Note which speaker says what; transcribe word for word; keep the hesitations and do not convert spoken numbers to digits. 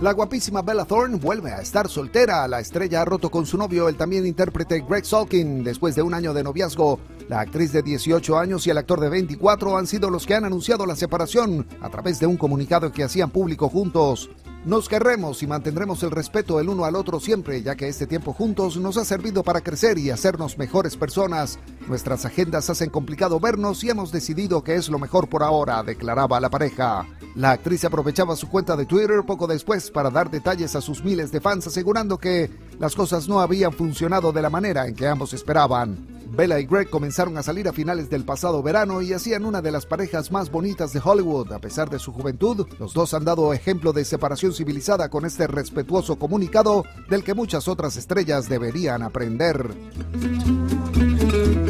Speaker 1: La guapísima Bella Thorne vuelve a estar soltera. La estrella ha roto con su novio, el también intérprete Greg Sulkin, después de un año de noviazgo. La actriz de dieciocho años y el actor de veinticuatro han sido los que han anunciado la separación a través de un comunicado que hacían público juntos. Nos querremos y mantendremos el respeto el uno al otro siempre, ya que este tiempo juntos nos ha servido para crecer y hacernos mejores personas. Nuestras agendas hacen complicado vernos y hemos decidido que es lo mejor por ahora, declaraba la pareja. La actriz aprovechaba su cuenta de Twitter poco después para dar detalles a sus miles de fans, asegurando que las cosas no habían funcionado de la manera en que ambos esperaban. Bella y Greg comenzaron a salir a finales del pasado verano y hacían una de las parejas más bonitas de Hollywood. A pesar de su juventud, los dos han dado ejemplo de separación civilizada con este respetuoso comunicado del que muchas otras estrellas deberían aprender.